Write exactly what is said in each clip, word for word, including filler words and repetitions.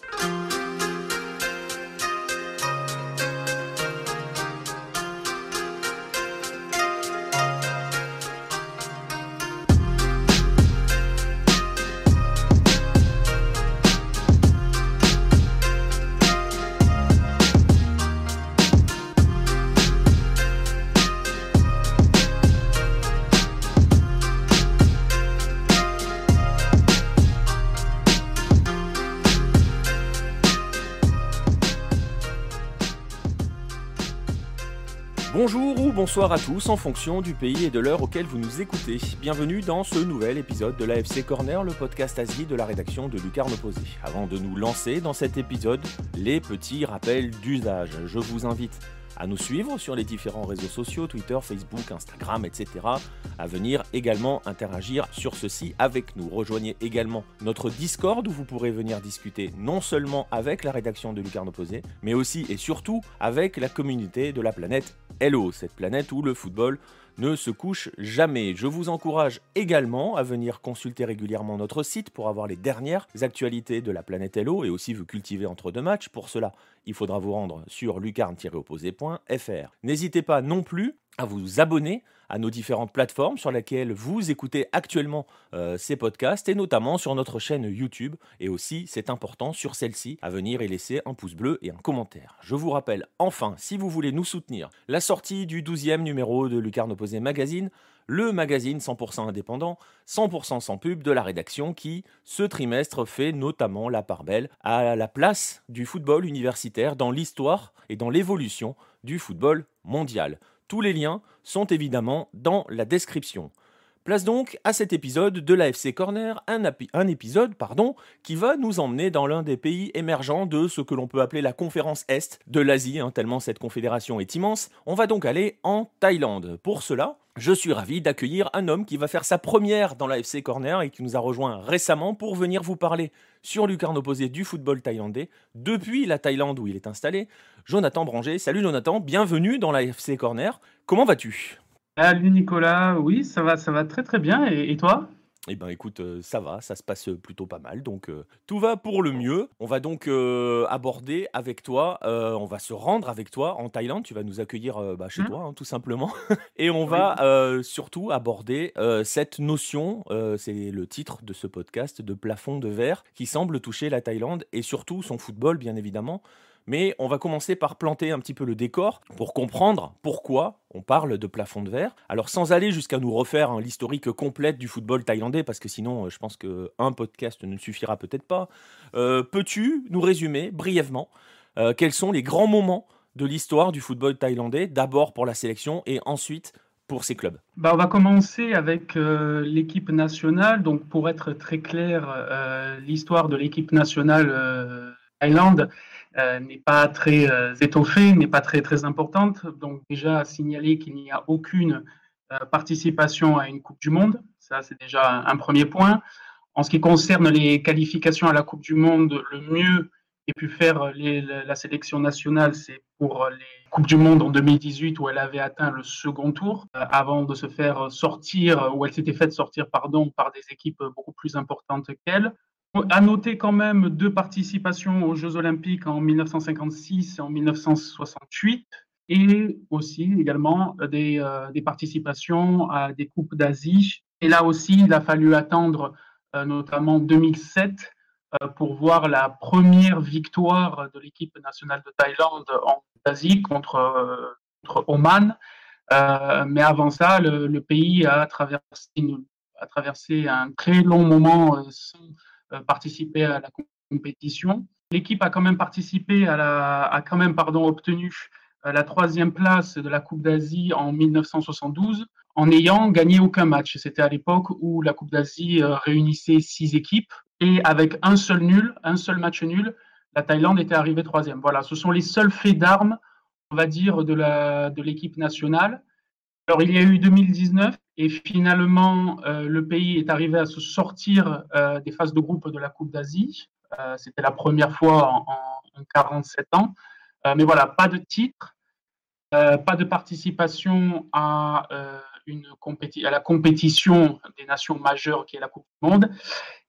Bonjour ou bonsoir à tous en fonction du pays et de l'heure auquel vous nous écoutez. Bienvenue dans ce nouvel épisode de l'A F C Corner, le podcast Asie de la rédaction de Lucarne Opposée. Avant de nous lancer dans cet épisode, les petits rappels d'usage. Je vous invite à nous suivre sur les différents réseaux sociaux, Twitter, Facebook, Instagram, et cetera. À venir également interagir sur ceci avec nous. Rejoignez également notre Discord où vous pourrez venir discuter non seulement avec la rédaction de Lucarne Opposée, mais aussi et surtout avec la communauté de la planète Hello, cette planète où le football ne se couche jamais. Je vous encourage également à venir consulter régulièrement notre site pour avoir les dernières actualités de la planète Hello et aussi vous cultiver entre deux matchs. Pour cela, il faudra vous rendre sur lucarne tiret opposé point f r. N'hésitez pas non plus à vous abonner à nos différentes plateformes sur lesquelles vous écoutez actuellement euh, ces podcasts et notamment sur notre chaîne YouTube et aussi, c'est important, sur celle-ci, à venir y laisser un pouce bleu et un commentaire. Je vous rappelle enfin, si vous voulez nous soutenir, la sortie du douzième numéro de Lucarne Opposée Magazine, le magazine cent pour cent indépendant, cent pour cent sans pub de la rédaction qui, ce trimestre, fait notamment la part belle à la place du football universitaire dans l'histoire et dans l'évolution du football mondial. Tous les liens sont évidemment dans la description. Place donc à cet épisode de l'A F C Corner, un, api- un épisode pardon, qui va nous emmener dans l'un des pays émergents de ce que l'on peut appeler la conférence Est de l'Asie, hein, tellement cette confédération est immense. On va donc aller en Thaïlande. Pour cela, je suis ravi d'accueillir un homme qui va faire sa première dans l'A F C Corner et qui nous a rejoint récemment pour venir vous parler sur Lucarne Opposée du football thaïlandais depuis la Thaïlande où il est installé. Jonathan Branger. Salut Jonathan, bienvenue dans l'A F C Corner. Comment vas-tu ? Salut Nicolas, oui, ça va, ça va très très bien. Et, et toi ? Eh ben écoute, euh, ça va, ça se passe plutôt pas mal, donc euh, tout va pour le mieux. On va donc euh, aborder avec toi, euh, on va se rendre avec toi en Thaïlande, tu vas nous accueillir euh, bah, chez Hmm toi, hein, tout simplement. Et on Oui. va euh, surtout aborder euh, cette notion, euh, c'est le titre de ce podcast, de plafond de verre, qui semble toucher la Thaïlande et surtout son football, bien évidemment. Mais on va commencer par planter un petit peu le décor pour comprendre pourquoi on parle de plafond de verre. Alors sans aller jusqu'à nous refaire hein, l'historique complète du football thaïlandais, parce que sinon euh, je pense qu'un podcast ne suffira peut-être pas, euh, peux-tu nous résumer brièvement euh, quels sont les grands moments de l'histoire du football thaïlandais, d'abord pour la sélection et ensuite pour ses clubs ? Bah, on va commencer avec euh, l'équipe nationale. Donc pour être très clair, euh, l'histoire de l'équipe nationale euh, Thaïlande euh, n'est pas très euh, étoffée, n'est pas très très importante. Donc déjà à signaler qu'il n'y a aucune euh, participation à une Coupe du Monde. Ça c'est déjà un, un premier point. En ce qui concerne les qualifications à la Coupe du Monde, le mieux qu'ait pu faire les, la sélection nationale, c'est pour les Coupes du Monde en deux mille dix-huit où elle avait atteint le second tour euh, avant de se faire sortir, où elle s'était faite sortir pardon, par des équipes beaucoup plus importantes qu'elle. À noter quand même deux participations aux Jeux Olympiques en mille neuf cent cinquante-six et en mille neuf cent soixante-huit et aussi également des, euh, des participations à des Coupes d'Asie. Et là aussi, il a fallu attendre euh, notamment deux mille sept euh, pour voir la première victoire de l'équipe nationale de Thaïlande en Asie contre, euh, contre Oman. Euh, mais avant ça, le, le pays a traversé, une, a traversé un très long moment euh, sans euh, participer à la compétition. L'équipe a quand même participé, à la, a quand même pardon, obtenu euh, la troisième place de la Coupe d'Asie en mille neuf cent soixante-douze en n'ayant gagné aucun match. C'était à l'époque où la Coupe d'Asie euh, réunissait six équipes et avec un seul nul, un seul match nul, la Thaïlande était arrivée troisième. Voilà, ce sont les seuls faits d'armes, on va dire, de, la, de l'équipe nationale. Alors, il y a eu deux mille dix-neuf et finalement, euh, le pays est arrivé à se sortir euh, des phases de groupe de la Coupe d'Asie. Euh, c'était la première fois en, en, en quarante-sept ans. Euh, mais voilà, pas de titre, euh, pas de participation à, euh, une compéti- à la compétition des nations majeures qui est la Coupe du Monde.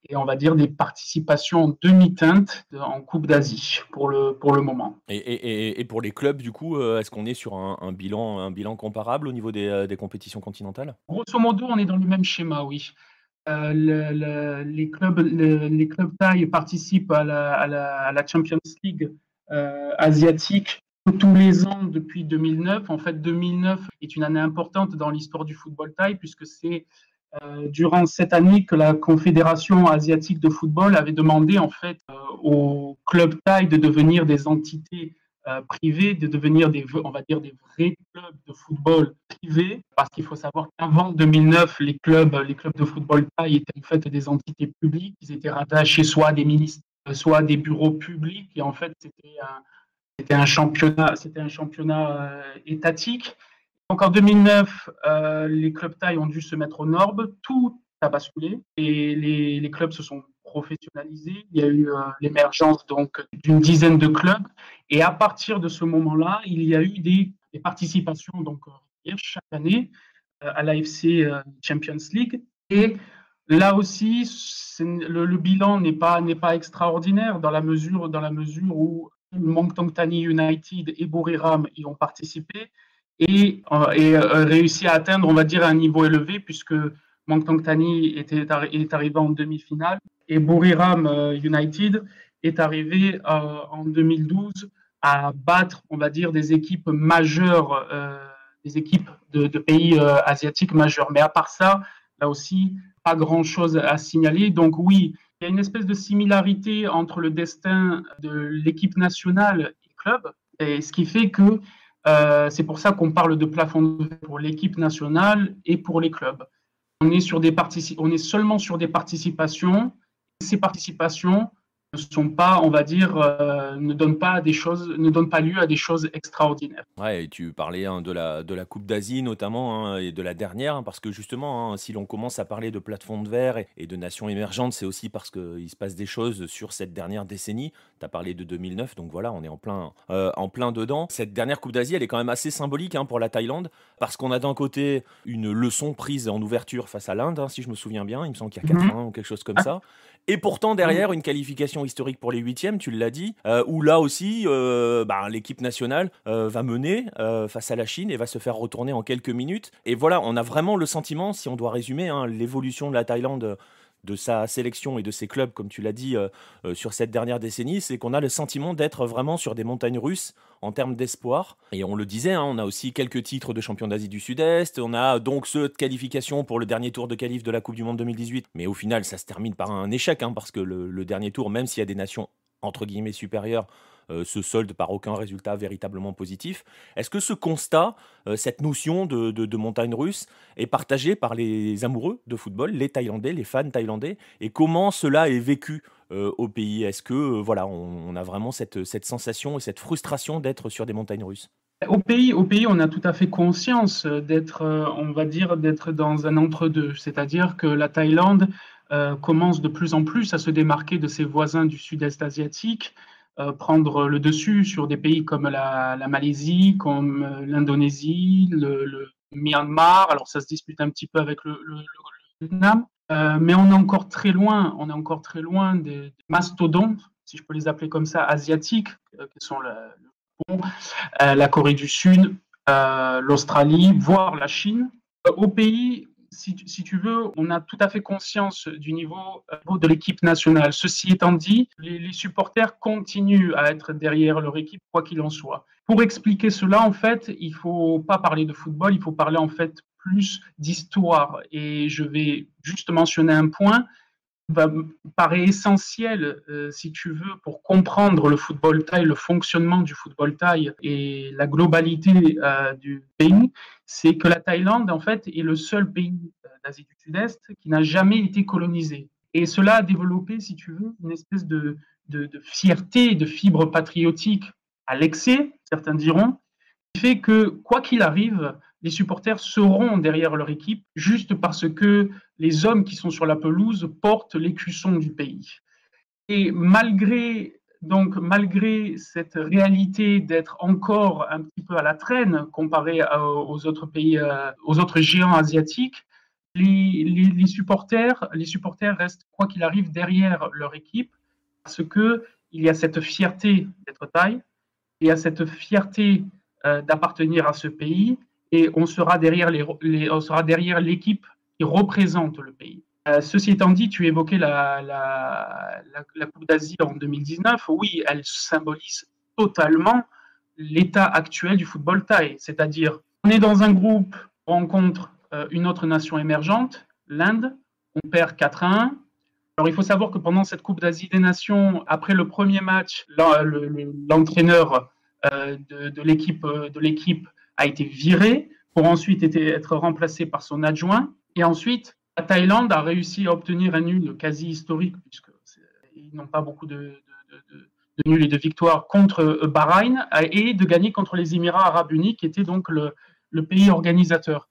et on va dire des participations en demi-teinte en Coupe d'Asie pour le, pour le moment. Et, et, et pour les clubs, du coup, euh, est-ce qu'on est sur un, un bilan, un bilan comparable au niveau des, euh, des compétitions continentales? Grosso modo, on est dans le même schéma, oui. Euh, le, le, les clubs, le, les clubs thaï participent à la, à la, à la Champions League euh, asiatique tous les ans depuis deux mille neuf. En fait, deux mille neuf est une année importante dans l'histoire du football thaï puisque c'est euh, durant cette année que la Confédération asiatique de football avait demandé en fait euh, aux clubs thaï de devenir des entités euh, privées, de devenir des, on va dire, des vrais clubs de football privés, parce qu'il faut savoir qu'avant deux mille neuf, les clubs, les clubs de football thaï étaient en fait des entités publiques, ils étaient rattachés soit à des ministères, soit à des bureaux publics, et en fait c'était un, c'était un championnat, c'était un championnat euh, étatique. Donc en deux mille neuf, euh, les clubs thaï ont dû se mettre aux normes, tout a basculé et les, les clubs se sont professionnalisés. Il y a eu euh, l'émergence donc d'une dizaine de clubs et à partir de ce moment-là, il y a eu des, des participations donc chaque année euh, à l'A F C euh, Champions League et là aussi le, le bilan n'est pas n'est pas extraordinaire dans la mesure dans la mesure où Mongtong Thani United et Buriram y ont participé et, euh, et euh, réussi à atteindre, on va dire, un niveau élevé, puisque Mongtong Thani était, est arrivé en demi-finale et Buriram euh, United est arrivé euh, en deux mille douze à battre, on va dire, des équipes majeures, euh, des équipes de, de pays euh, asiatiques majeures. Mais à part ça, là aussi, pas grand-chose à signaler. Donc oui, il y a une espèce de similarité entre le destin de l'équipe nationale et club, et ce qui fait que euh, c'est pour ça qu'on parle de plafond de verre pour l'équipe nationale et pour les clubs. On est, sur des partici- on est seulement sur des participations. Ces participations ne sont pas, on va dire, euh, ne donnent pas des choses, ne donnent pas lieu à des choses extraordinaires. Ouais, et tu parlais hein, de la, de la Coupe d'Asie notamment hein, et de la dernière, hein, parce que justement, hein, si l'on commence à parler de plateforme de verre et, et de nations émergentes, c'est aussi parce qu'il se passe des choses sur cette dernière décennie. Tu as parlé de deux mille neuf, donc voilà, on est en plein, euh, en plein dedans. Cette dernière Coupe d'Asie, elle est quand même assez symbolique hein, pour la Thaïlande, parce qu'on a d'un côté une leçon prise en ouverture face à l'Inde, hein, si je me souviens bien, il me semble qu'il y a quatre un ou quelque chose comme ça. Et pourtant, derrière, une qualification historique pour les huitièmes, tu l'as dit, euh, où là aussi, euh, bah, l'équipe nationale euh, va mener euh, face à la Chine et va se faire retourner en quelques minutes. Et voilà, on a vraiment le sentiment, si on doit résumer, hein, l'évolution de la Thaïlande, de sa sélection et de ses clubs, comme tu l'as dit, euh, euh, sur cette dernière décennie, c'est qu'on a le sentiment d'être vraiment sur des montagnes russes en termes d'espoir. Et on le disait, hein, on a aussi quelques titres de champion d'Asie du Sud-Est, on a donc ceux de qualification pour le dernier tour de qualif de la Coupe du Monde deux mille dix-huit, mais au final, ça se termine par un échec, hein, parce que le, le dernier tour, même s'il y a des nations entre guillemets supérieures, euh, se solde par aucun résultat véritablement positif. Est-ce que ce constat, euh, cette notion de, de, de montagne russe, est partagée par les amoureux de football, les Thaïlandais, les fans thaïlandais, et comment cela est vécu euh, au pays? Est-ce que euh, voilà, on, on a vraiment cette, cette sensation et cette frustration d'être sur des montagnes russes? Au pays, au pays, on a tout à fait conscience d'être, euh, on va dire, d'être dans un entre-deux. C'est-à-dire que la Thaïlande euh, commence de plus en plus à se démarquer de ses voisins du sud-est asiatique, euh, prendre le dessus sur des pays comme la, la Malaisie, comme euh, l'Indonésie, le, le Myanmar. Alors ça se dispute un petit peu avec le, le, le Vietnam, euh, mais on est encore très loin. On est encore très loin des, des mastodontes, si je peux les appeler comme ça, asiatiques, euh, qui sont le, le Euh, la Corée du Sud, euh, l'Australie, voire la Chine. Euh, au pays, si, si, tu veux, on a tout à fait conscience du niveau euh, de l'équipe nationale. Ceci étant dit, les, les supporters continuent à être derrière leur équipe, quoi qu'il en soit. Pour expliquer cela, en fait, il ne faut pas parler de football, il faut parler en fait plus d'histoire. Et je vais juste mentionner un point va, paraît essentiel, euh, si tu veux, pour comprendre le football thaï, le fonctionnement du football thaï et la globalité euh, du pays, c'est que la Thaïlande, en fait, est le seul pays d'Asie du Sud-Est qui n'a jamais été colonisé. Et cela a développé, si tu veux, une espèce de, de, de fierté, de fibre patriotique à l'excès, certains diront, qui fait que, quoi qu'il arrive, les supporters seront derrière leur équipe juste parce que les hommes qui sont sur la pelouse portent l'écusson du pays. Et malgré, donc, malgré cette réalité d'être encore un petit peu à la traîne comparé aux autres pays, aux autres géants asiatiques, les, les, les, supporters, les supporters restent, quoi qu'il arrive, derrière leur équipe parce qu'il y a cette fierté d'être thaï, il y a cette fierté euh, d'appartenir à ce pays et on sera derrière, les, les, on sera derrière l'équipe qui représente le pays. Euh, ceci étant dit, tu évoquais la, la, la, la Coupe d'Asie en deux mille dix-neuf. Oui, elle symbolise totalement l'état actuel du football thaï. C'est-à-dire, on est dans un groupe, on rencontre euh, une autre nation émergente, l'Inde, on perd quatre à un. Alors, il faut savoir que pendant cette Coupe d'Asie des Nations, après le premier match, l'entraîneur euh, de, de l'équipe de l'équipe a été viré pour ensuite être remplacé par son adjoint. Et ensuite, la Thaïlande a réussi à obtenir un nul quasi historique, puisqu'ils n'ont pas beaucoup de, de, de, de nuls et de victoires contre Bahreïn, et de gagner contre les Émirats arabes unis, qui était donc le, le pays organisateur.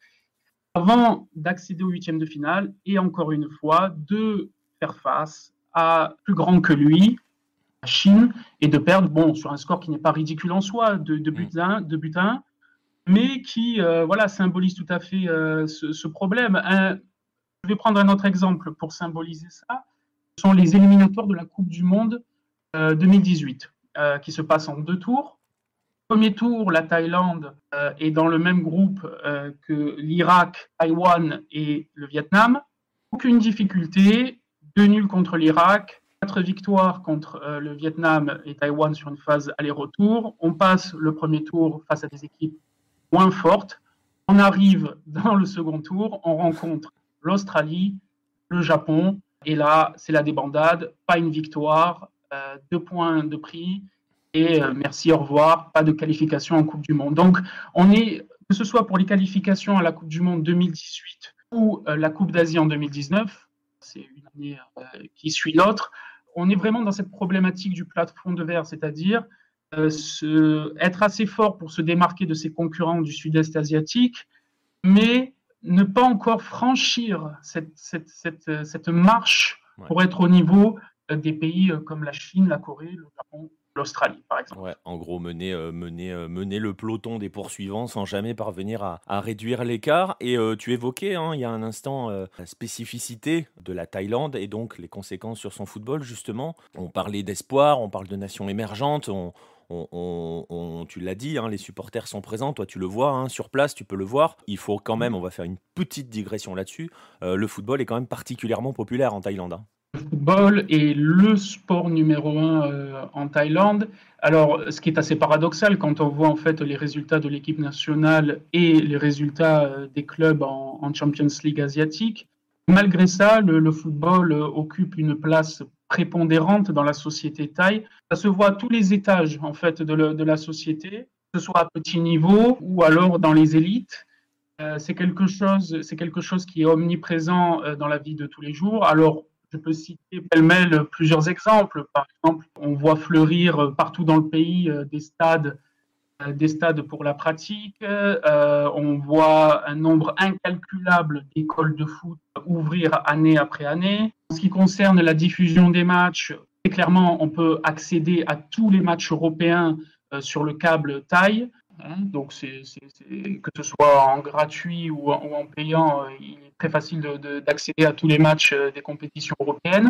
Avant d'accéder au huitième de finale, et encore une fois, de faire face à plus grand que lui, la Chine, et de perdre, bon, sur un score qui n'est pas ridicule en soi, de, de but à un, de but à un, mais qui euh, voilà, symbolise tout à fait euh, ce, ce problème. Un, je vais prendre un autre exemple pour symboliser ça. Ce sont les éliminatoires de la Coupe du Monde euh, deux mille dix-huit, euh, qui se passent en deux tours. Premier tour, la Thaïlande euh, est dans le même groupe euh, que l'Irak, Taïwan et le Vietnam. Aucune difficulté, deux nuls contre l'Irak, quatre victoires contre euh, le Vietnam et Taïwan sur une phase aller-retour. On passe le premier tour face à des équipes moins fortes. On arrive dans le second tour, on rencontre l'Australie, le Japon, et là, c'est la débandade, pas une victoire, euh, deux points de prix, et euh, merci, au revoir, pas de qualification en Coupe du Monde. Donc, on est, que ce soit pour les qualifications à la Coupe du Monde deux mille dix-huit ou euh, la Coupe d'Asie en deux mille dix-neuf, c'est une année euh, qui suit l'autre, on est vraiment dans cette problématique du plafond de verre, c'est-à-dire euh, se, être assez fort pour se démarquer de ses concurrents du sud-est asiatique, mais ne pas encore franchir cette, cette, cette, cette marche ouais. pour être au niveau des pays comme la Chine, la Corée, le Japon, l'Australie, par exemple. Ouais, en gros, mener, euh, mener, euh, mener le peloton des poursuivants sans jamais parvenir à, à réduire l'écart. Et euh, tu évoquais, hein, il y a un instant, euh, la spécificité de la Thaïlande et donc les conséquences sur son football, justement. On parlait d'espoir, on parle de nations émergentes, on... On, on, on, tu l'as dit, hein, les supporters sont présents, toi tu le vois, hein, sur place tu peux le voir. Il faut quand même, on va faire une petite digression là-dessus, euh, le football est quand même particulièrement populaire en Thaïlande. Hein. Le football est le sport numéro un euh, en Thaïlande. Alors, ce qui est assez paradoxal quand on voit en fait les résultats de l'équipe nationale et les résultats euh, des clubs en, en Champions League asiatique. Malgré ça, le, le football euh, occupe une place prépondérante dans la société thaï. Ça se voit à tous les étages en fait de, le, de la société, que ce soit à petit niveau ou alors dans les élites. Euh, c'est quelque chose, c'est quelque chose qui est omniprésent euh, dans la vie de tous les jours. Alors, je peux citer pêle-mêle plusieurs exemples. Par exemple, on voit fleurir partout dans le pays euh, des stades, euh, des stades pour la pratique. Euh, on voit un nombre incalculable d'écoles de foot ouvrir année après année. En ce qui concerne la diffusion des matchs, très clairement, on peut accéder à tous les matchs européens euh, sur le câble Thaï. Hein, donc, c'est, c'est, c'est, que ce soit en gratuit ou en, ou en payant, euh, il est très facile de, de, d'accéder à tous les matchs euh, des compétitions européennes.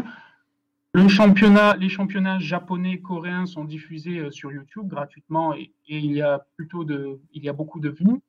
Le championnat, les championnats japonais, coréens sont diffusés euh, sur YouTube gratuitement et, et il y a plutôt de, il y a beaucoup de vues.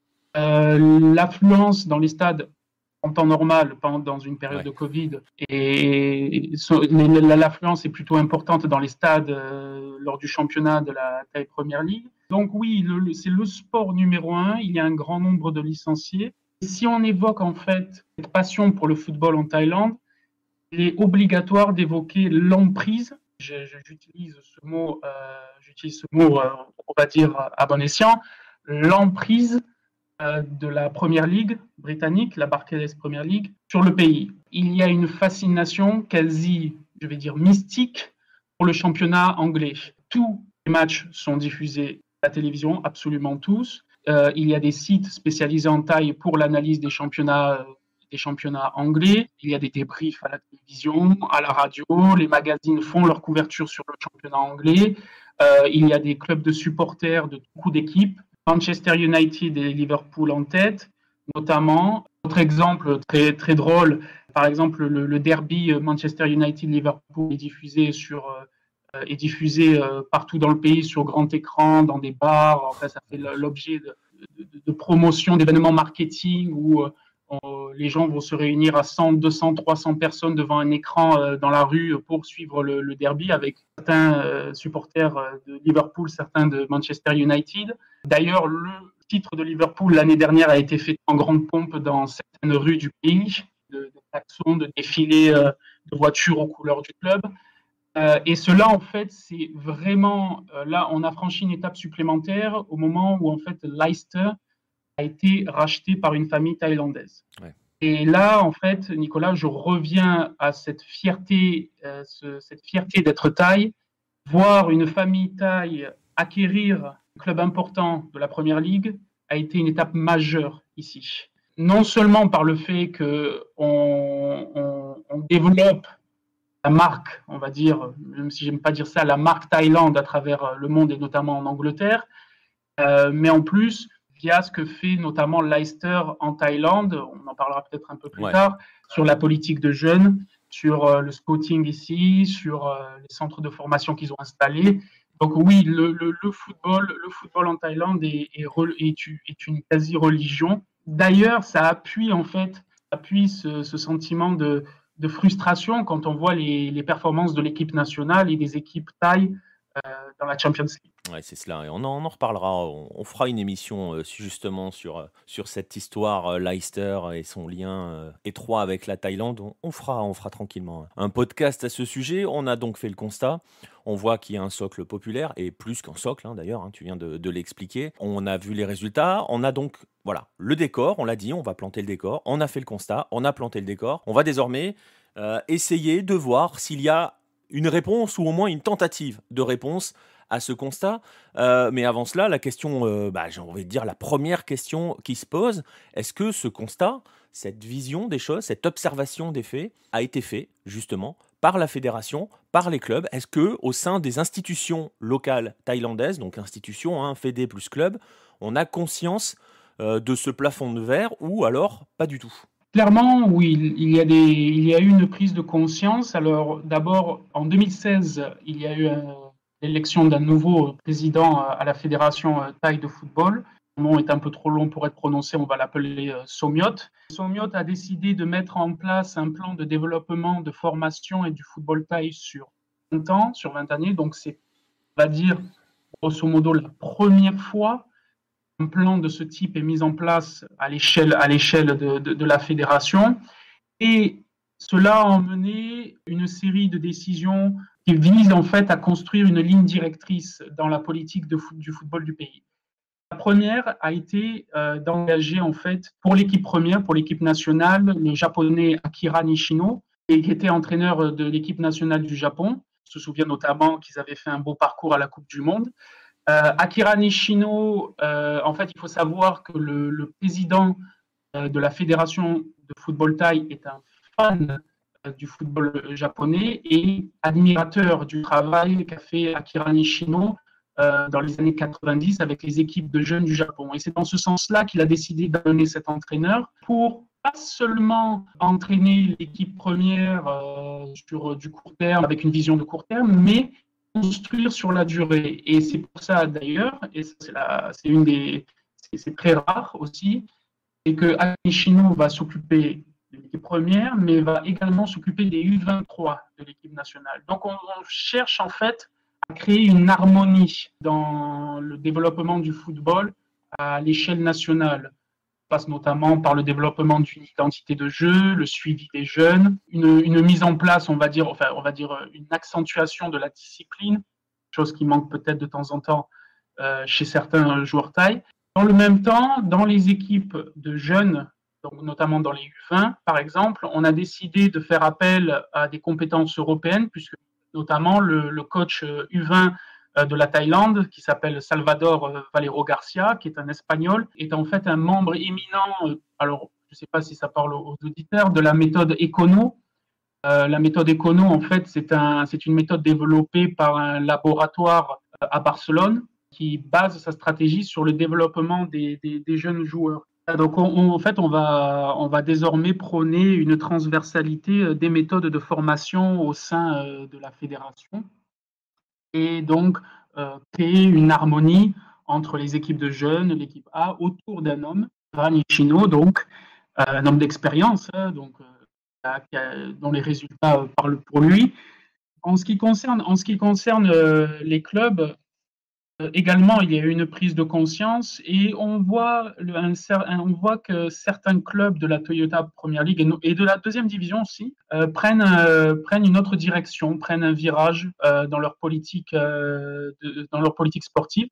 Euh, l'affluence dans les stades en temps normal, pendant dans une période ouais. de Covid, et, et so, l'affluence est plutôt importante dans les stades euh, lors du championnat de la Thai Premier League. Donc oui, le, c'est le sport numéro un. Il y a un grand nombre de licenciés. Et si on évoque en fait cette passion pour le football en Thaïlande, il est obligatoire d'évoquer l'emprise. Je, je, j'utilise ce mot, euh, j'utilise ce mot, euh, on va dire à bon escient, l'emprise de la Première Ligue britannique, la Barclays Premier League, sur le pays. Il y a une fascination quasi, je vais dire, mystique pour le championnat anglais. Tous les matchs sont diffusés à la télévision, absolument tous. Euh, il y a des sites spécialisés en Thaï pour l'analyse des championnats, des championnats anglais. Il y a des débriefs à la télévision, à la radio. Les magazines font leur couverture sur le championnat anglais. Euh, il y a des clubs de supporters de beaucoup d'équipes. Manchester United et Liverpool en tête, notamment. Autre exemple très, très drôle, par exemple, le, le derby Manchester United-Liverpool est diffusé, sur, euh, est diffusé euh, partout dans le pays sur grand écran, dans des bars. Enfin, ça fait l'objet de, de, de promotion, d'événements marketing où euh, on, les gens vont se réunir à cent, deux cents, trois cents personnes devant un écran euh, dans la rue pour suivre le, le derby, avec certains euh, supporters de Liverpool, certains de Manchester United. D'ailleurs, le titre de Liverpool l'année dernière a été fait en grande pompe dans certaines rues du pays, de, de klaxons, de défilés euh, de voitures aux couleurs du club. Euh, et cela, en fait, c'est vraiment, euh, là, on a franchi une étape supplémentaire au moment où, en fait, Leicester a été racheté par une famille thaïlandaise. Ouais. Et là, en fait, Nicolas, je reviens à cette fierté, euh, ce, cette fierté d'être thaï, voir une famille thaï acquérir un club important de la Première Ligue a été une étape majeure ici. Non seulement par le fait qu'on on, on développe la marque, on va dire, même si j'aime pas dire ça, la marque Thaïlande à travers le monde et notamment en Angleterre, euh, mais en plus, via ce que fait notamment Leicester en Thaïlande, on en parlera peut-être un peu plus ouais. tard, sur la politique de jeunes, sur euh, le scouting ici, sur euh, les centres de formation qu'ils ont installés. Donc oui, le, le, le, football, le football en Thaïlande est, est, est, est une quasi-religion. D'ailleurs, ça appuie en fait, appuie ce, ce sentiment de, de frustration quand on voit les, les performances de l'équipe nationale et des équipes thaï euh, dans la Champions League. Ouais, c'est cela. Et on en, on en reparlera. On, on fera une émission euh, justement sur, sur cette histoire euh, Leicester et son lien euh, étroit avec la Thaïlande. On, on, fera, on fera tranquillement un podcast à ce sujet. On a donc fait le constat. On voit qu'il y a un socle populaire, et plus qu'un socle hein, d'ailleurs, hein, tu viens de, de l'expliquer. On a vu les résultats. On a donc voilà, le décor, on l'a dit, on va planter le décor. On a fait le constat, on a planté le décor. On va désormais euh, essayer de voir s'il y a une réponse ou au moins une tentative de réponse à ce constat. Euh, mais avant cela, la question, euh, bah, j'ai envie de dire la première question qui se pose, est-ce que ce constat, cette vision des choses, cette observation des faits a été fait justement par la fédération, par les clubs? Est-ce que au sein des institutions locales thaïlandaises, donc institutions, hein, fédé plus club, on a conscience euh, de ce plafond de verre ou alors pas du tout? Clairement, oui, il y a des, il y a eu une prise de conscience. Alors d'abord, en deux mille seize, il y a eu un l'élection d'un nouveau président à la Fédération thaï de football. Le nom est un peu trop long pour être prononcé, on va l'appeler Somyot. Somyot a décidé de mettre en place un plan de développement, de formation et du football thaï sur vingt ans, sur vingt années. Donc c'est, on va dire, grosso modo, la première fois un plan de ce type est mis en place à l'échelle, à l'échelle de, de, de la fédération. Et cela a emmené une série de décisions qui vise en fait à construire une ligne directrice dans la politique de foot, du football du pays. La première a été euh, d'engager en fait pour l'équipe première, pour l'équipe nationale, le japonais Akira Nishino, et qui était entraîneur de l'équipe nationale du Japon. On se souvient notamment qu'ils avaient fait un beau parcours à la Coupe du Monde. Euh, Akira Nishino, euh, en fait, il faut savoir que le, le président euh, de la fédération de football thaï est un fan du football japonais et admirateur du travail qu'a fait Akira Nishino euh, dans les années quatre-vingt-dix avec les équipes de jeunes du Japon. Et c'est dans ce sens-là qu'il a décidé d'amener cet entraîneur pour pas seulement entraîner l'équipe première euh, sur du court terme, avec une vision de court terme, mais construire sur la durée. Et c'est pour ça d'ailleurs, et c'est, la, c'est une des, c'est, c'est très rare aussi, et que Akira Nishino va s'occuper de l'équipe première, mais va également s'occuper des U vingt-trois de l'équipe nationale. Donc on, on cherche en fait à créer une harmonie dans le développement du football à l'échelle nationale. On passe notamment par le développement d'une identité de jeu, le suivi des jeunes, une, une mise en place, on va dire, enfin, on va dire une accentuation de la discipline, chose qui manque peut-être de temps en temps euh, chez certains joueurs thaï. Dans le même temps, dans les équipes de jeunes, donc notamment dans les U vingt, par exemple, on a décidé de faire appel à des compétences européennes, puisque notamment le, le coach U vingt de la Thaïlande, qui s'appelle Salvador Valero Garcia, qui est un Espagnol, est en fait un membre éminent, alors je ne sais pas si ça parle aux auditeurs, de la méthode Econo. Euh, la méthode Econo, en fait, c'est, un, c'est une méthode développée par un laboratoire à Barcelone, qui base sa stratégie sur le développement des, des, des jeunes joueurs. Donc, on, on- en fait, on va, on va désormais prôner une transversalité euh, des méthodes de formation au sein euh, de la fédération et donc euh, créer une harmonie entre les équipes de jeunes, l'équipe A, autour d'un homme, Chino, donc euh, un homme d'expérience, hein, donc euh, qui a- dont les résultats euh, parlent pour lui. En ce qui concerne, en ce qui concerne euh, les clubs, euh, également, il y a eu une prise de conscience et on voit, le, un, on voit que certains clubs de la Toyota Premier League et, no, et de la deuxième division aussi euh, prennent, euh, prennent une autre direction, prennent un virage euh, dans, leur politique, euh, de, dans leur politique sportive.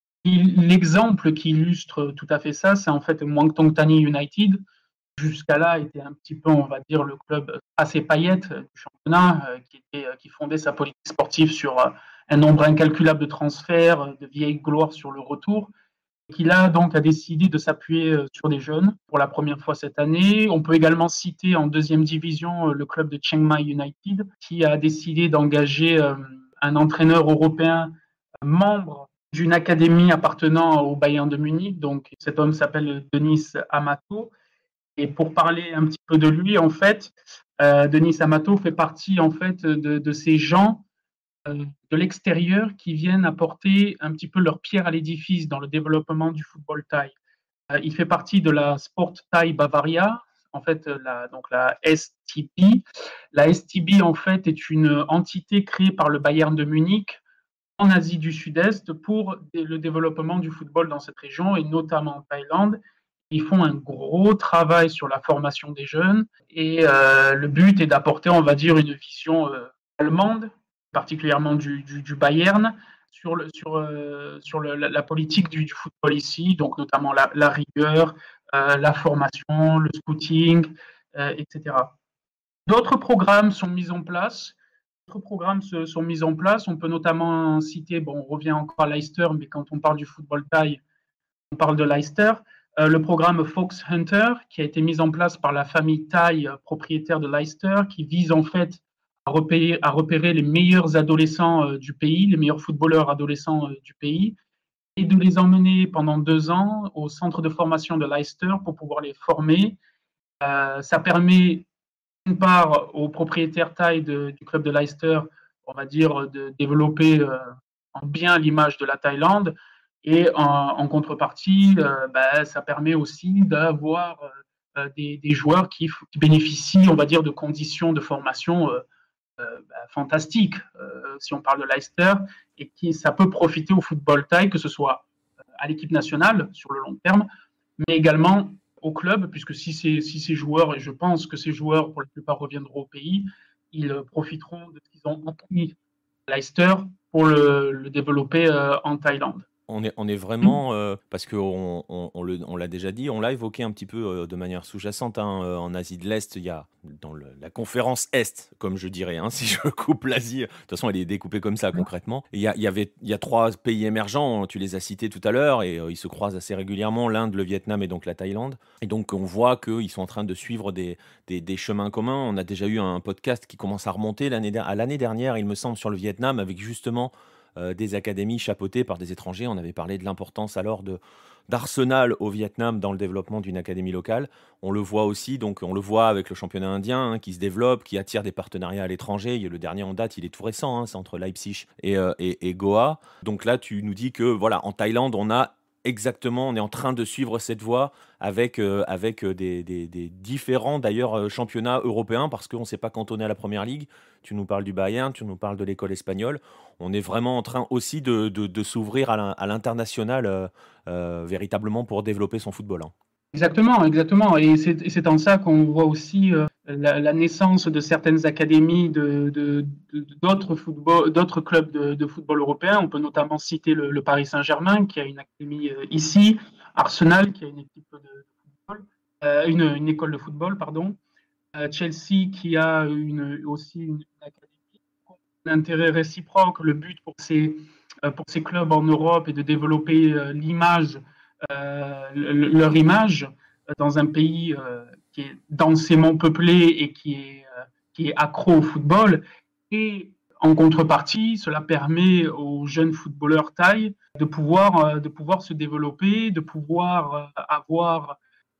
L'exemple qui illustre tout à fait ça, c'est en fait Muangthong Thani United. Jusqu'à là, était un petit peu, on va dire, le club assez paillette du championnat, euh, qui, était, qui fondait sa politique sportive sur euh, un nombre incalculable de transferts, de vieilles gloires sur le retour, et qui là donc a décidé de s'appuyer euh, sur des jeunes pour la première fois cette année. On peut également citer en deuxième division euh, le club de Chiang Mai United, qui a décidé d'engager euh, un entraîneur européen euh, membre d'une académie appartenant au Bayern de Munich. Donc cet homme s'appelle Denis Amato. Et pour parler un petit peu de lui, en fait, euh, Denis Amato fait partie en fait de, de ces gens euh, de l'extérieur qui viennent apporter un petit peu leur pierre à l'édifice dans le développement du football thaï. Euh, il fait partie de la Sport Thai Bavaria, en fait, la, donc la S T B. La S T B, en fait, est une entité créée par le Bayern de Munich en Asie du Sud-Est pour le développement du football dans cette région et notamment en Thaïlande. Ils font un gros travail sur la formation des jeunes et euh, le but est d'apporter, on va dire, une vision euh, allemande, particulièrement du, du, du Bayern, sur, le, sur, euh, sur le, la, la, politique du, du, football ici, donc notamment la, la rigueur, euh, la formation, le scouting, euh, et cetera. D'autres programmes sont mis en place. D'autres programmes se, sont mis en place. On peut notamment citer, bon, on revient encore à Leicester, mais quand on parle du football thaï, on parle de Leicester. Euh, le programme Fox Hunter, qui a été mis en place par la famille thaï euh, propriétaire de Leicester, qui vise en fait à repérer, à repérer les meilleurs adolescents euh, du pays, les meilleurs footballeurs adolescents euh, du pays, et de les emmener pendant deux ans au centre de formation de Leicester pour pouvoir les former. Euh, ça permet d'une part aux propriétaires thaï de, du club de Leicester, on va dire, de développer euh, en bien l'image de la Thaïlande. Et en, en contrepartie, euh, bah, ça permet aussi d'avoir euh, des, des, joueurs qui, qui, bénéficient, on va dire, de conditions de formation euh, euh, bah, fantastiques, euh, si on parle de Leicester, et qui ça peut profiter au football thaï, que ce soit à l'équipe nationale sur le long terme, mais également au club, puisque si ces, si ces joueurs, et je pense que ces joueurs, pour la plupart, reviendront au pays, ils profiteront de ce qu'ils ont appris à Leicester pour le, le développer euh, en Thaïlande. On est, on est vraiment, euh, parce qu'on on, on, on l'a déjà dit, on l'a évoqué un petit peu euh, de manière sous-jacente, hein, euh, en Asie de l'Est, il y a dans le, la conférence Est, comme je dirais, hein, si je coupe l'Asie, de toute façon elle est découpée comme ça concrètement. Il y a, il y avait, il y a trois pays émergents, tu les as cités tout à l'heure, et euh, ils se croisent assez régulièrement, l'Inde, le Vietnam et donc la Thaïlande. Et donc on voit qu'ils sont en train de suivre des, des, des chemins communs. On a déjà eu un podcast qui commence à remonter l'année, à l'année dernière, il me semble, sur le Vietnam, avec justement Euh, des académies chapeautées par des étrangers. On avait parlé de l'importance alors de, d'Arsenal au Vietnam dans le développement d'une académie locale. On le voit aussi, donc on le voit avec le championnat indien hein, qui se développe, qui attire des partenariats à l'étranger. Le dernier en date, il est tout récent, hein, c'est entre Leipzig et, euh, et, et Goa. Donc là, tu nous dis que voilà, en Thaïlande, on a exactement, on est en train de suivre cette voie avec, euh, avec des, des, des différents d'ailleurs championnats européens parce qu'on ne s'est pas cantonné à la première ligue. Tu nous parles du Bayern, tu nous parles de l'école espagnole. On est vraiment en train aussi de, de, de s'ouvrir à l'international euh, euh, véritablement pour développer son football. Hein. Exactement, exactement. Et c'est, et c'est en ça qu'on voit aussi euh, la, la naissance de certaines académies de, de, de, d'autres, football, d'autres clubs de, de football européen. On peut notamment citer le, le Paris Saint-Germain, qui a une académie euh, ici, Arsenal, qui a une équipe de football, euh, une, une école de football, pardon, euh, Chelsea, qui a une, aussi une, une académie, un intérêt réciproque. Le but pour ces, euh, pour ces clubs en Europe est de développer euh, l'image Euh, leur image dans un pays euh, qui est densément peuplé et qui est, euh, qui est accro au football. Et en contrepartie, cela permet aux jeunes footballeurs thaï de pouvoir, euh, de pouvoir se développer, de pouvoir euh, avoir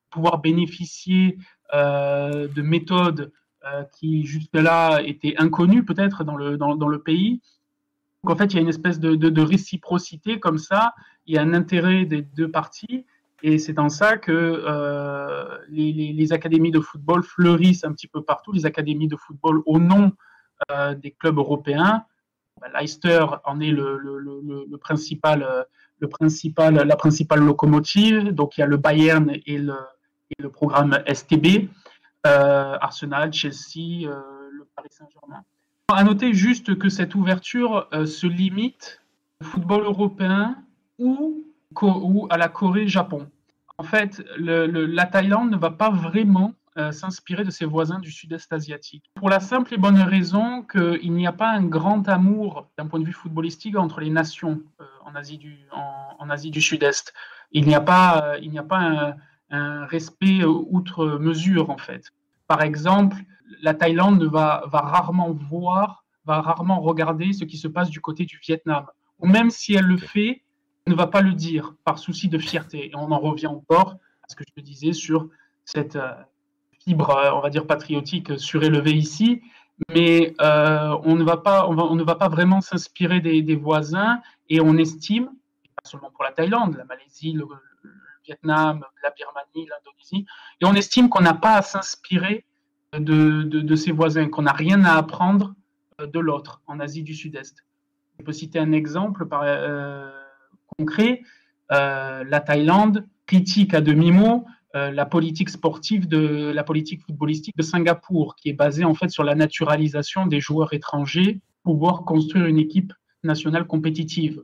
pouvoir bénéficier euh, de méthodes euh, qui jusque-là étaient inconnues peut-être dans le, dans, dans le pays. Donc en fait, il y a une espèce de, de, de réciprocité comme ça, il y a un intérêt des deux parties, et c'est dans ça que euh, les, les, les académies de football fleurissent un petit peu partout, les académies de football au nom euh, des clubs européens. Leicester en est le, le, le, le principal, le principal, la principale locomotive. Donc il y a le Bayern et le, et le programme S T B, euh, Arsenal, Chelsea, euh, le Paris Saint-Germain. À noter juste que cette ouverture euh, se limite au football européen ou, ou à la Corée-Japon. En fait, le, le, la Thaïlande ne va pas vraiment euh, s'inspirer de ses voisins du sud-est asiatique. Pour la simple et bonne raison qu'il n'y a pas un grand amour d'un point de vue footballistique entre les nations euh, en, Asie du, en, en Asie du sud-est. Il n'y a pas, euh, il n'y a pas un, un respect outre mesure, en fait. Par exemple, la Thaïlande va, va rarement voir, va rarement regarder ce qui se passe du côté du Vietnam. Ou même si elle le fait, elle ne va pas le dire par souci de fierté. Et on en revient encore à ce que je te disais sur cette euh, fibre, on va dire, patriotique surélevée ici. Mais euh, on, ne va pas, on, va, on ne va pas vraiment s'inspirer des, des voisins et on estime, pas seulement pour la Thaïlande, la Malaisie, le, le Vietnam, la Birmanie, l'Indonésie, et on estime qu'on n'a pas à s'inspirer de, de, de ses voisins, qu'on n'a rien à apprendre de l'autre en Asie du Sud-Est. Je peux citer un exemple par, euh, concret. Euh, la Thaïlande critique à demi-mot euh, la politique sportive, de, la politique footballistique de Singapour, qui est basée en fait sur la naturalisation des joueurs étrangers pour pouvoir construire une équipe nationale compétitive.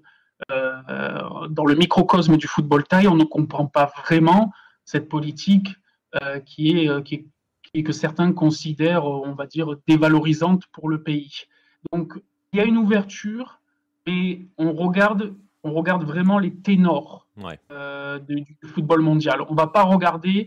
Euh, dans le microcosme du football thaï, on ne comprend pas vraiment cette politique euh, qui, est, euh, qui, est, qui est que certains considèrent, on va dire, dévalorisante pour le pays. Donc, il y a une ouverture, et on regarde, on regarde vraiment les ténors ouais. euh, du, du football mondial. On ne va pas regarder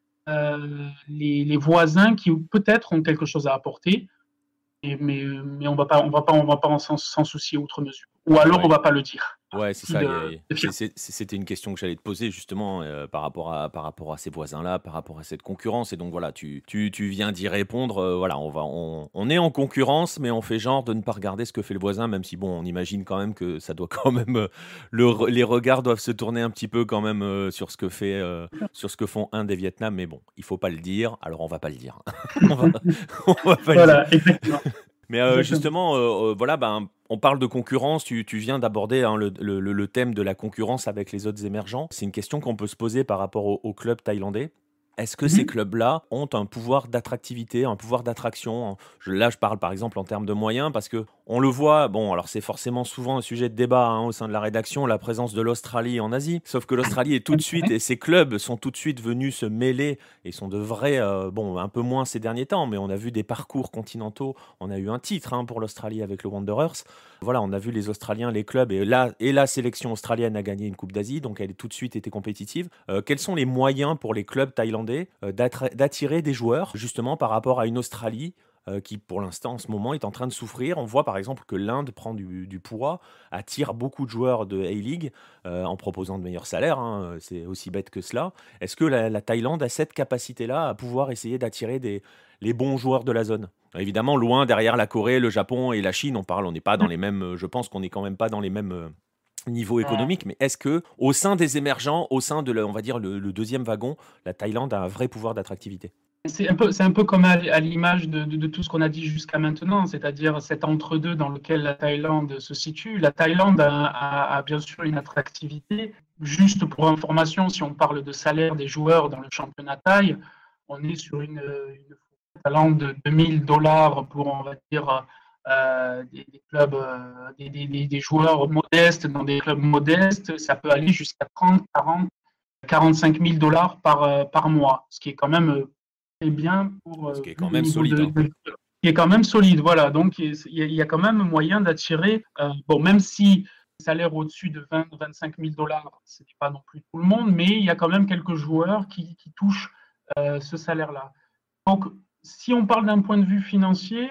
euh, les, les voisins qui peut-être ont quelque chose à apporter, et, mais, mais on ne va pas, on va pas, on va pas s'en, s'en soucier outre mesure. Ou alors, ouais. on ne va pas le dire. Ouais, c'est ça. De, de c'est, c'était une question que j'allais te poser justement euh, par rapport à par rapport à ces voisins-là, par rapport à cette concurrence. Et donc voilà, tu tu, tu viens d'y répondre. Euh, voilà, on va on, on est en concurrence, mais on fait genre de ne pas regarder ce que fait le voisin, même si bon, on imagine quand même que ça doit quand même euh, le, les regards doivent se tourner un petit peu quand même euh, sur ce que fait euh, sur ce que font un des Vietnam. Mais bon, il faut pas le dire. Alors on va pas le dire. on va, on va pas voilà, le dire. Exactement. Mais euh, justement, euh, voilà, ben, on parle de concurrence, tu, tu viens d'aborder hein, le, le, le thème de la concurrence avec les autres émergents. C'est une question qu'on peut se poser par rapport au, au club thaïlandais. Est-ce que mmh. ces clubs-là ont un pouvoir d'attractivité, un pouvoir d'attraction ? je, Là, je parle par exemple en termes de moyens, parce qu'on le voit, bon, alors c'est forcément souvent un sujet de débat hein, au sein de la rédaction, la présence de l'Australie en Asie. Sauf que l'Australie est tout de suite, et ces clubs sont tout de suite venus se mêler, et sont de vrais, euh, bon, un peu moins ces derniers temps, mais on a vu des parcours continentaux, on a eu un titre hein, pour l'Australie avec le Wanderers. Voilà, on a vu les Australiens, les clubs, et, là, et la sélection australienne a gagné une Coupe d'Asie, donc elle a tout de suite été compétitive. Euh, quels sont les moyens pour les clubs thaïlandais d'attirer des joueurs justement par rapport à une Australie euh, qui pour l'instant en ce moment est en train de souffrir? On voit par exemple que l'Inde prend du, du poids, attire beaucoup de joueurs de A-League euh, en proposant de meilleurs salaires, hein, c'est aussi bête que cela. Est-ce que la, la Thaïlande a cette capacité-là à pouvoir essayer d'attirer des, les bons joueurs de la zone? Évidemment, loin derrière la Corée, le Japon et la Chine, on parle, on n'est pas dans les mêmes, je pense qu'on n'est quand même pas dans les mêmes euh, niveau économique, mais est-ce que au sein des émergents, au sein de, le, on va dire le, le deuxième wagon, la Thaïlande a un vrai pouvoir d'attractivité? C'est un peu, c'est un peu comme à, à l'image de, de, de tout ce qu'on a dit jusqu'à maintenant, c'est-à-dire cet entre-deux dans lequel la Thaïlande se situe. La Thaïlande a, a, a bien sûr une attractivité. Juste pour information, si on parle de salaire des joueurs dans le championnat thaï, on est sur une, une allant de deux mille dollars pour, on va dire, Euh, des, des clubs, euh, des, des, des joueurs modestes dans des clubs modestes, ça peut aller jusqu'à trente, quarante, quarante-cinq mille dollars par, euh, par mois, ce qui est quand même euh, très bien pour. Euh, ce qui est quand même solide. De, de, de, qui est quand même solide, voilà. Donc il y, a, il y a quand même moyen d'attirer, euh, bon, même si le salaire au-dessus de vingt, vingt-cinq mille dollars, ce n'est pas non plus tout le monde, mais il y a quand même quelques joueurs qui, qui touchent euh, ce salaire-là. Donc, si on parle d'un point de vue financier,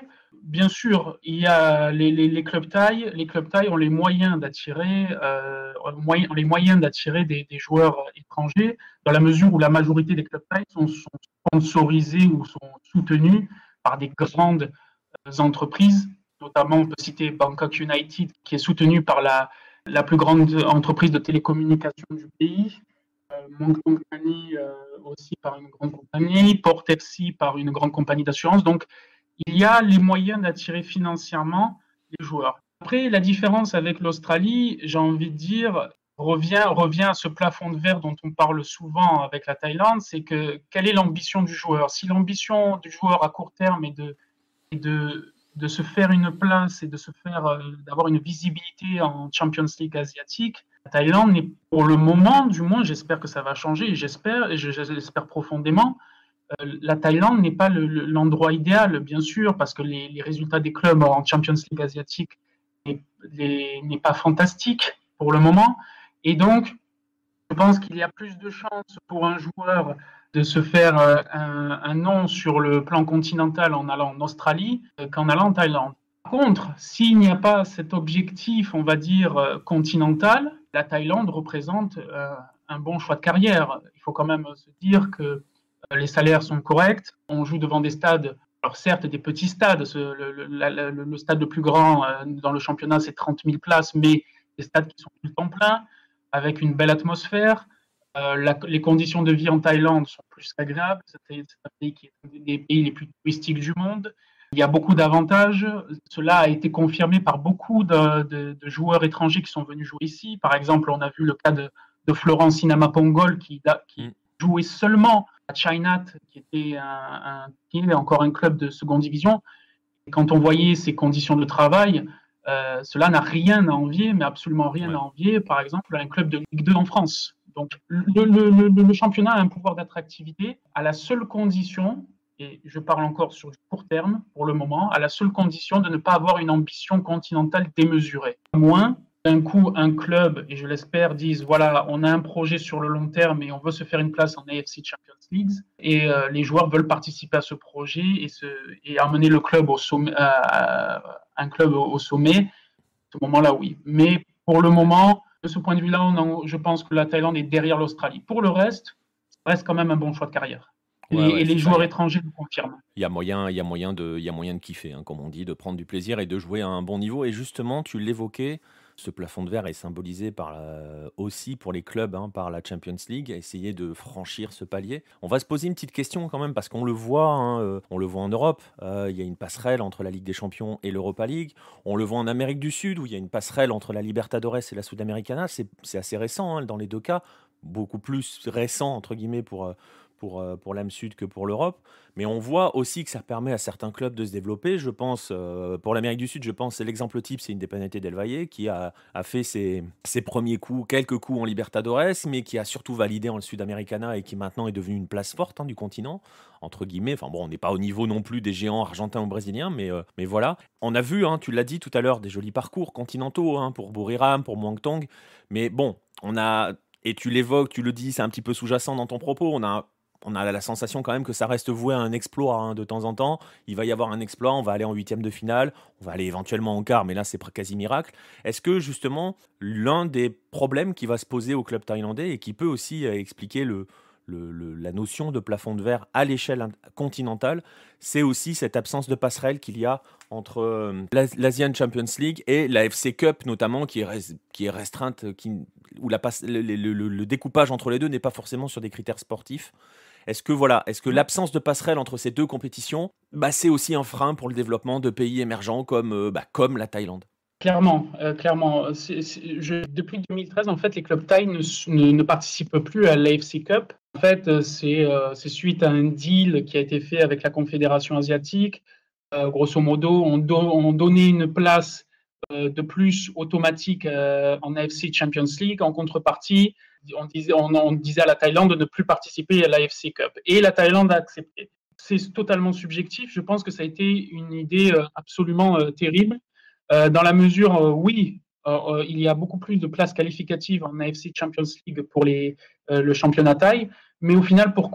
bien sûr, il y a les, les, les clubs taille. Les clubs taille ont les moyens d'attirer, euh, ont les moyens d'attirer des, des joueurs étrangers, dans la mesure où la majorité des clubs taille sont, sont sponsorisés ou sont soutenus par des grandes entreprises. Notamment, on peut citer Bangkok United, qui est soutenu par la, la plus grande entreprise de télécommunications du pays. Euh, Mon Company euh, aussi par une grande compagnie, Port F C par une grande compagnie d'assurance. Donc, il y a les moyens d'attirer financièrement les joueurs. Après, la différence avec l'Australie, j'ai envie de dire, revient, revient à ce plafond de verre dont on parle souvent avec la Thaïlande, c'est que quelle est l'ambition du joueur? Si l'ambition du joueur à court terme est de, est de, de se faire une place et de se faire, euh, d'avoir une visibilité en Champions League asiatique, la Thaïlande n'est pour le moment, du moins, j'espère que ça va changer, et j'espère, et je, j'espère profondément, euh, la Thaïlande n'est pas le, le, l'endroit idéal, bien sûr, parce que les, les résultats des clubs en Champions League asiatique n'est, les, n'est pas fantastique pour le moment, et donc, je pense qu'il y a plus de chances pour un joueur de se faire euh, un, un nom sur le plan continental en allant en Australie euh, qu'en allant en Thaïlande. Par contre, s'il n'y a pas cet objectif, on va dire, euh, continental, la Thaïlande représente euh, un bon choix de carrière. Il faut quand même se dire que euh, les salaires sont corrects. On joue devant des stades, alors certes des petits stades. Ce, le, le, le, le stade le plus grand euh, dans le championnat, c'est trente mille places, mais des stades qui sont tout le temps pleins, avec une belle atmosphère. Euh, la, les conditions de vie en Thaïlande sont plus qu'agréables. C'est, c'est un pays qui est un des pays les plus touristiques du monde. Il y a beaucoup d'avantages. Cela a été confirmé par beaucoup de, de, de joueurs étrangers qui sont venus jouer ici. Par exemple, on a vu le cas de, de Florent Sinamapongol qui, qui jouait seulement à Chainat, qui était, un, un, qui est encore un club de seconde division. Et quand on voyait ses conditions de travail, euh, cela n'a rien à envier, mais absolument rien ouais. à envier, par exemple, à un club de Ligue deux en France. Donc, le, le, le, le championnat a un pouvoir d'attractivité à la seule condition, et je parle encore sur du court terme pour le moment, à la seule condition de ne pas avoir une ambition continentale démesurée. À moins d'un coup, un club, et je l'espère, dise voilà, on a un projet sur le long terme et on veut se faire une place en A F C Champions League, et euh, les joueurs veulent participer à ce projet et, se, et amener le club au sommet, euh, un club au, au sommet. À ce moment-là, oui. Mais pour le moment, de ce point de vue-là, on en, je pense que la Thaïlande est derrière l'Australie. Pour le reste, ça reste quand même un bon choix de carrière. Ouais, et, ouais, et les joueurs ça, étrangers le confirment. Il y a moyen, il y a moyen de, il y a moyen de kiffer, hein, comme on dit, de prendre du plaisir et de jouer à un bon niveau. Et justement, tu l'évoquais, ce plafond de verre est symbolisé par la, aussi pour les clubs, hein, par la Champions League, à essayer de franchir ce palier. On va se poser une petite question quand même, parce qu'on le voit, hein, euh, on le voit en Europe, euh, il y a une passerelle entre la Ligue des Champions et l'Europa League. On le voit en Amérique du Sud, où il y a une passerelle entre la Libertadores et la Sudamericana. C'est, c'est assez récent, hein, dans les deux cas, beaucoup plus récent, entre guillemets, pour... Euh, Pour, pour l'A M Sud que pour l'Europe. Mais on voit aussi que ça permet à certains clubs de se développer. Je pense, euh, pour l'Amérique du Sud, je pense, c'est l'exemple type, c'est Independiente del Valle, qui a, a fait ses, ses premiers coups, quelques coups en Libertadores, mais qui a surtout validé en Sudamericana et qui maintenant est devenu une place forte, hein, du continent, entre guillemets. Enfin bon, on n'est pas au niveau non plus des géants argentins ou brésiliens, mais, euh, mais voilà. On a vu, hein, tu l'as dit tout à l'heure, des jolis parcours continentaux, hein, pour Buriram, pour Muang Thong. Mais bon, on a, et tu l'évoques, tu le dis, c'est un petit peu sous-jacent dans ton propos, on a... On a la sensation quand même que ça reste voué à un exploit, hein, de temps en temps. Il va y avoir un exploit, on va aller en huitième de finale, on va aller éventuellement en quart, mais là c'est quasi miracle. Est-ce que justement l'un des problèmes qui va se poser au club thaïlandais et qui peut aussi expliquer le, le, le, la notion de plafond de verre à l'échelle continentale, c'est aussi cette absence de passerelle qu'il y a entre euh, l'Asian Champions League et la F C Cup notamment, qui est, res, qui est restreinte, qui, où la passe, le, le, le, le découpage entre les deux n'est pas forcément sur des critères sportifs. Est-ce que, voilà, est-ce que l'absence de passerelle entre ces deux compétitions, bah, c'est aussi un frein pour le développement de pays émergents comme, euh, bah, comme la Thaïlande? Clairement, euh, clairement. C'est, c'est, je, depuis deux mille treize, en fait, les clubs thaïs ne, ne, ne participent plus à l'A F C Cup. En fait, c'est, euh, c'est suite à un deal qui a été fait avec la Confédération asiatique. Euh, grosso modo, on, do, on donnait une place euh, de plus automatique euh, en A F C Champions League. En contrepartie, on disait, on, on disait à la Thaïlande de ne plus participer à l'A F C Cup. Et la Thaïlande a accepté. C'est totalement subjectif. Je pense que ça a été une idée euh, absolument euh, terrible. Euh, dans la mesure, euh, oui, euh, euh, il y a beaucoup plus de places qualificatives en A F C Champions League pour les, euh, le championnat thaï. Mais au final, pourquoi ?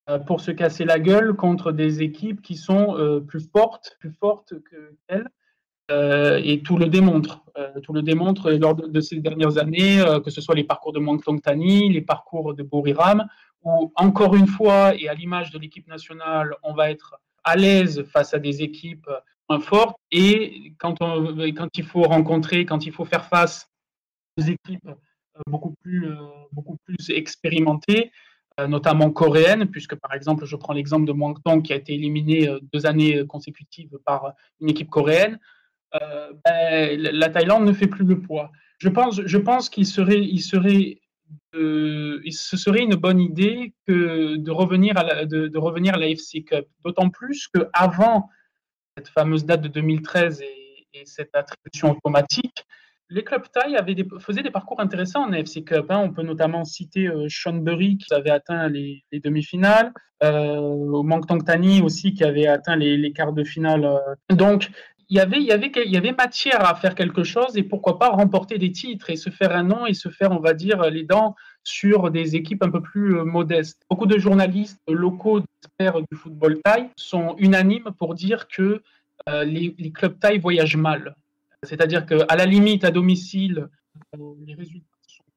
euh, pour se casser la gueule contre des équipes qui sont euh, plus fortes, plus fortes qu'elles. Euh, et tout le démontre. Euh, tout le démontre lors de, de ces dernières années, euh, que ce soit les parcours de Muangthong Thani, les parcours de Buriram, où encore une fois, et à l'image de l'équipe nationale, on va être à l'aise face à des équipes moins fortes. Et quand, on, quand il faut rencontrer, quand il faut faire face aux équipes beaucoup plus, beaucoup plus expérimentées, notamment coréennes, puisque par exemple, je prends l'exemple de Muangthong qui a été éliminé deux années consécutives par une équipe coréenne. Euh, ben, la Thaïlande ne fait plus le poids. Je pense, je pense qu'il serait, il serait, euh, ce serait une bonne idée que de revenir à la, de, de revenir à la F C Cup. D'autant plus qu'avant cette fameuse date de deux mille treize et, et cette attribution automatique, les clubs thaï avaient des, faisaient des parcours intéressants en F C Cup. Hein. On peut notamment citer euh, Chonburi qui avait atteint les, les demi-finales, euh, Muangthong Thani aussi qui avait atteint les, les quarts de finale. Euh. Donc il y avait, il y avait, il y avait matière à faire quelque chose et pourquoi pas remporter des titres et se faire un nom et se faire, on va dire, les dents sur des équipes un peu plus modestes. Beaucoup de journalistes locaux, d'experts du football thaï sont unanimes pour dire que euh, les, les clubs thaï voyagent mal. C'est-à-dire qu'à la limite, à domicile, euh, les résultats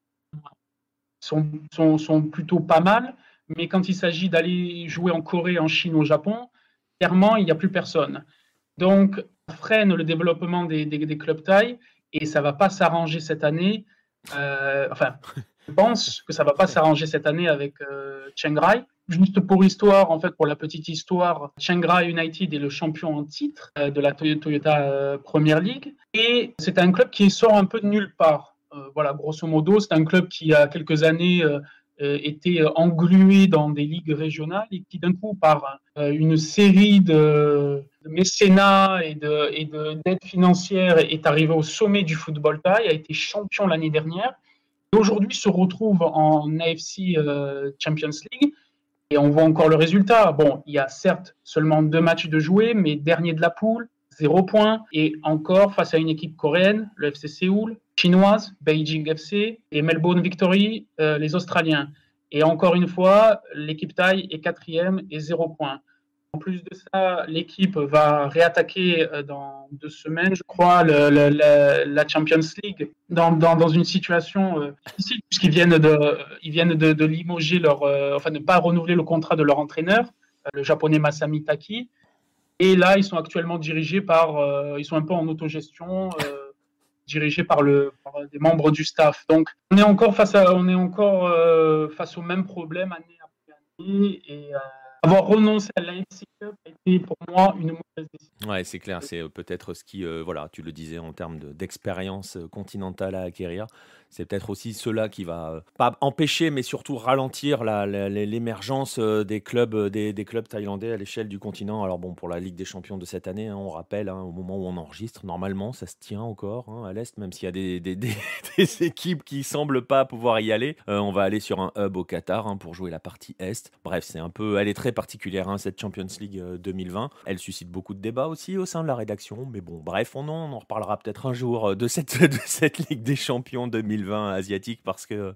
sont, sont, sont plutôt pas mal, mais quand il s'agit d'aller jouer en Corée, en Chine, au Japon, clairement, il n'y a plus personne. Donc, ça freine le développement des, des, des clubs thaï et ça ne va pas s'arranger cette année. Euh, enfin, je pense que ça ne va pas s'arranger cette année avec euh, Chiang Rai. Juste pour histoire, en fait, pour la petite histoire, Chiang Rai United est le champion en titre euh, de la Toyota euh, Premier League et c'est un club qui sort un peu de nulle part. Euh, voilà, grosso modo, c'est un club qui, il y a quelques années, euh, était englué dans des ligues régionales et qui d'un coup, par euh, une série de, de mécénats et de, et de d'aides financières, est arrivé au sommet du football thaï, a été champion l'année dernière et aujourd'hui se retrouve en A F C euh, Champions League et on voit encore le résultat. Bon, il y a certes seulement deux matchs de jouer, mais dernier de la poule, zéro point et encore face à une équipe coréenne, le F C Séoul, chinoise, Beijing F C et Melbourne Victory, euh, les Australiens. Et encore une fois, l'équipe thaï est quatrième et zéro point. En plus de ça, l'équipe va réattaquer dans deux semaines, je crois, le, le, le, la Champions League dans, dans, dans une situation euh, difficile puisqu'ils viennent de, ils viennent de, de limoger leur, euh, enfin, ne pas renouveler le contrat de leur entraîneur, euh, le japonais Masami Taki. Et là, ils sont actuellement dirigés par, euh, ils sont un peu en autogestion, euh, dirigés par, le, par des membres du staff. Donc, on est encore face à, on est encore euh, face au même problème année après année. Et euh, avoir renoncé à la F C Cup a été pour moi une mauvaise décision. Ouais, c'est clair. C'est peut-être ce qui, euh, voilà, tu le disais en termes de, d'expérience continentale à acquérir. C'est peut-être aussi cela qui va euh, pas empêcher, mais surtout ralentir la, la, l'émergence euh, des clubs, euh, des, des clubs thaïlandais à l'échelle du continent. Alors bon, pour la Ligue des Champions de cette année, hein, on rappelle, hein, au moment où on enregistre, normalement, ça se tient encore hein, à l'Est, même s'il y a des, des, des, des équipes qui semblent pas pouvoir y aller. Euh, on va aller sur un hub au Qatar hein, pour jouer la partie Est. Bref, c'est un peu, elle est très particulière, hein, cette Champions League euh, deux mille vingt. Elle suscite beaucoup de débats aussi au sein de la rédaction, mais bon, bref, on en, on en reparlera peut-être un jour de cette, de cette Ligue des Champions deux mille vingt asiatique parce que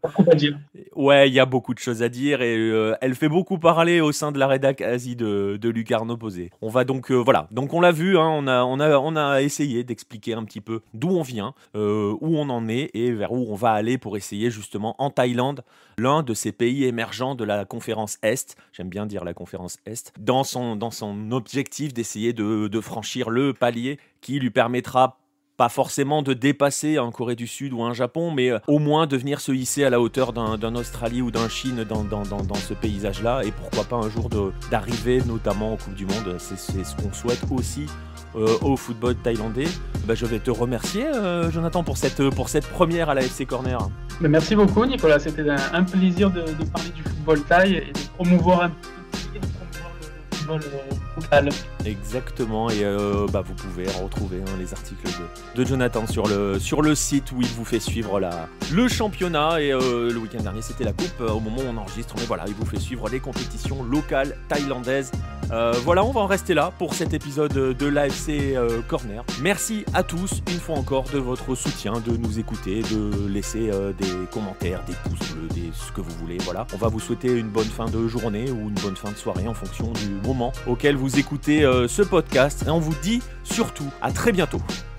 ouais, il y a beaucoup de choses à dire et euh, elle fait beaucoup parler au sein de la rédac Asie de, de Lucarno Posé. On va donc euh, voilà, donc on l'a vu, hein, on a on a on a essayé d'expliquer un petit peu d'où on vient, euh, où on en est et vers où on va aller pour essayer justement en Thaïlande, l'un de ces pays émergents de la conférence Est. J'aime bien dire la conférence Est dans son dans son objectif d'essayer de de franchir le palier qui lui permettra pas forcément de dépasser un Corée du Sud ou un Japon, mais au moins de venir se hisser à la hauteur d'un, d'un Australie ou d'un Chine dans, dans, dans, dans ce paysage-là, et pourquoi pas un jour de, d'arriver notamment aux Coupes du Monde. C'est, c'est ce qu'on souhaite aussi euh, au football thaïlandais. Bah, je vais te remercier, euh, Jonathan, pour cette, pour cette première à la F C Corner. Mais merci beaucoup, Nicolas. C'était un, un plaisir de, de parler du football thaï et de promouvoir un peu de promouvoir le football local. Exactement, et euh, bah, vous pouvez retrouver hein, les articles de, de Jonathan sur le, sur le site où il vous fait suivre la, le championnat. Et euh, le week-end dernier, c'était la coupe euh, au moment où on enregistre. Mais voilà, il vous fait suivre les compétitions locales thaïlandaises. Euh, voilà, on va en rester là pour cet épisode de l'A F C euh, Corner. Merci à tous, une fois encore, de votre soutien, de nous écouter, de laisser euh, des commentaires, des pouces bleus, des, ce que vous voulez. Voilà, on va vous souhaiter une bonne fin de journée ou une bonne fin de soirée en fonction du moment auquel vous écoutez euh, ce podcast. Et on vous dit surtout à très bientôt.